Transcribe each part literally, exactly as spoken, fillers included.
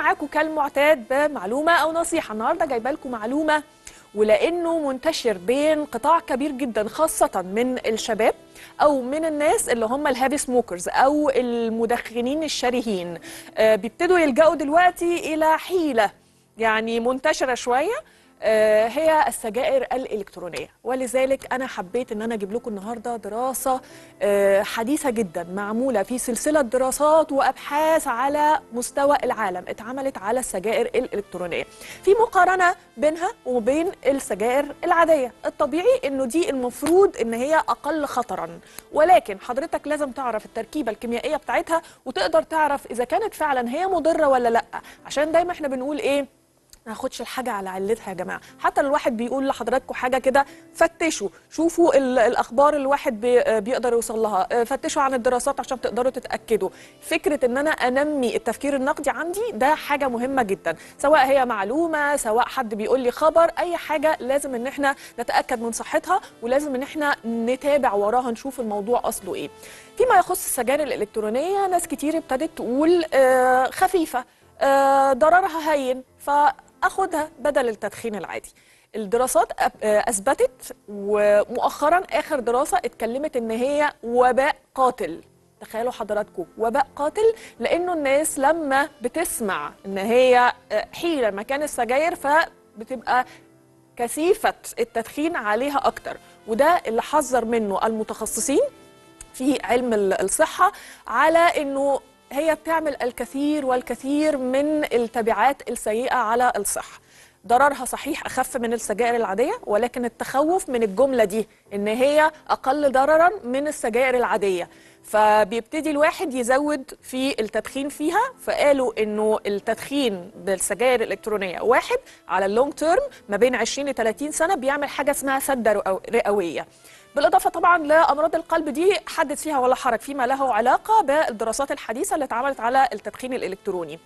معاكم كالمعتاد بمعلومه او نصيحه. النهارده جايبه لكم معلومه، ولانه منتشر بين قطاع كبير جدا خاصه من الشباب او من الناس اللي هم الهابي سموكرز او المدخنين الشرهين، آه بيبتدوا يلجأوا دلوقتي الى حيله يعني منتشره شويه، آه هي السجائر الإلكترونية. ولذلك أنا حبيت أن أنا أجيب لكم النهاردة دراسة آه حديثة جدا معمولة في سلسلة دراسات وأبحاث على مستوى العالم اتعملت على السجائر الإلكترونية، في مقارنة بينها وبين السجائر العادية. الطبيعي أنه دي المفروض أن هي أقل خطرا، ولكن حضرتك لازم تعرف التركيبة الكيميائية بتاعتها وتقدر تعرف إذا كانت فعلا هي مضرة ولا لأ. عشان دايما احنا بنقول إيه، ما ناخدش الحاجه على علتها يا جماعه. حتى الواحد بيقول لحضراتكم حاجه كده، فتشوا شوفوا الاخبار اللي الواحد بي بيقدر يوصل لها، فتشوا عن الدراسات عشان تقدروا تتاكدوا. فكره ان انا انمي التفكير النقدي عندي ده حاجه مهمه جدا، سواء هي معلومه سواء حد بيقول لي خبر، اي حاجه لازم ان احنا نتاكد من صحتها ولازم ان احنا نتابع وراها نشوف الموضوع اصله ايه. فيما يخص السجائر الالكترونيه، ناس كتير ابتدت تقول آه خفيفه، آه ضررها هين، ف أخدها بدل التدخين العادي. الدراسات أثبتت، ومؤخرا آخر دراسة اتكلمت إن هي وباء قاتل. تخيلوا حضراتكم وباء قاتل، لأنه الناس لما بتسمع إن هي حيلة مكان السجاير فبتبقى كثيفة التدخين عليها أكتر، وده اللي حذر منه المتخصصين في علم الصحة، على إنه هي بتعمل الكثير والكثير من التبعات السيئة على الصحة. ضررها صحيح أخف من السجائر العادية، ولكن التخوف من الجملة دي إن هي أقل ضررا من السجائر العادية، فبيبتدي الواحد يزود في التدخين فيها. فقالوا إنه التدخين بالسجائر الإلكترونية واحد على اللونج تيرم ما بين عشرين ل ثلاثين سنة بيعمل حاجة اسمها سدة رئوية. بالإضافة طبعا لأمراض القلب دي حدث فيها ولا حرج فيما له علاقة بالدراسات الحديثة اللي اتعملت على التدخين الإلكتروني.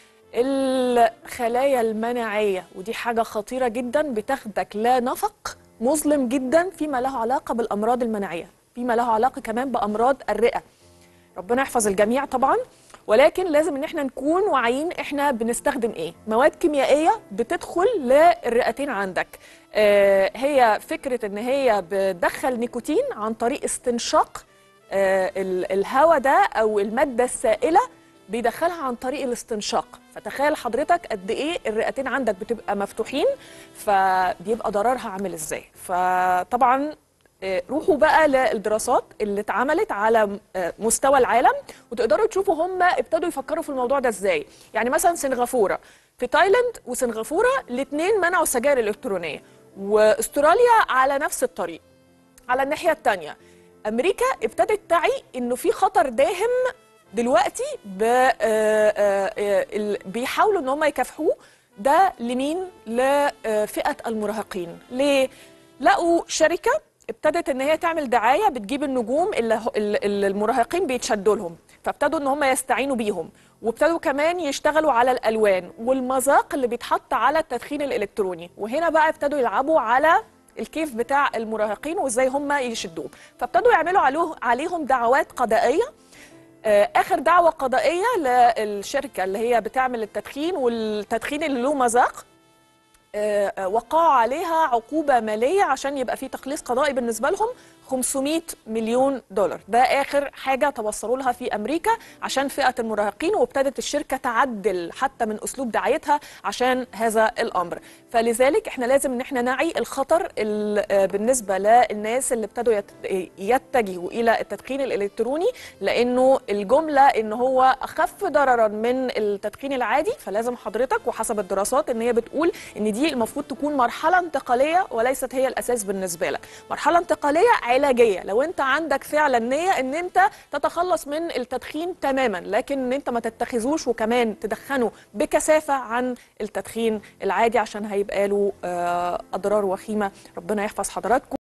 الخلايا المناعية، ودي حاجة خطيرة جدا، بتاخدك لا نفق مظلم جدا فيما له علاقة بالأمراض المناعية، فيما له علاقة كمان بأمراض الرئة. ربنا يحفظ الجميع طبعا، ولكن لازم ان احنا نكون واعيين احنا بنستخدم ايه. مواد كيميائيه بتدخل للرئتين عندك، آه هي فكره ان هي بتدخل نيكوتين عن طريق استنشاق آه الهواء ده، او الماده السائله بيدخلها عن طريق الاستنشاق. فتخيل حضرتك قد ايه الرئتين عندك بتبقى مفتوحين، فبيبقى ضررها عامل ازاي. فطبعا روحوا بقى للدراسات اللي اتعملت على مستوى العالم وتقدروا تشوفوا هم ابتدوا يفكروا في الموضوع ده ازاي. يعني مثلا سنغافورة، في تايلاند وسنغافورة الاثنين منعوا السجائر الإلكترونية، واستراليا على نفس الطريق. على الناحية الثانية أمريكا ابتدت تعي إنه في خطر داهم دلوقتي، بيحاولوا إن هم يكافحوه. ده لمين؟ لفئة المراهقين. ليه؟ لقوا شركة ابتدت ان هي تعمل دعايه بتجيب النجوم اللي, اللي المراهقين بيتشدوا لهم، فابتدوا ان هم يستعينوا بيهم، وابتدوا كمان يشتغلوا على الالوان والمذاق اللي بيتحط على التدخين الالكتروني. وهنا بقى ابتدوا يلعبوا على الكيف بتاع المراهقين وازاي هم يشدوهم، فابتدوا يعملوا عليهم دعوات قضائيه. اخر دعوه قضائيه للشركه اللي هي بتعمل التدخين والتدخين اللي له مذاق، وقعوا عليها عقوبة مالية عشان يبقى في تخليص قضائي بالنسبة لهم خمسمائة مليون دولار. ده آخر حاجة توصلوا لها في أمريكا عشان فئة المراهقين، وابتدت الشركة تعدل حتى من أسلوب دعايتها عشان هذا الأمر. فلذلك احنا لازم ان احنا نعي الخطر بالنسبة للناس اللي ابتدوا يتجهوا إلى التدخين الإلكتروني، لأنه الجملة ان هو أخف ضررا من التدخين العادي. فلازم حضرتك، وحسب الدراسات ان هي بتقول ان دي المفروض تكون مرحلة انتقالية وليست هي الأساس بالنسبة لك. مرحلة انتقالية علاجية لو انت عندك فعلا نية ان انت تتخلص من التدخين تماما، لكن ان انت ما تتخذوش وكمان تدخنه بكثافة عن التدخين العادي، عشان هيبقى له اضرار وخيمة. ربنا يحفظ حضراتكم.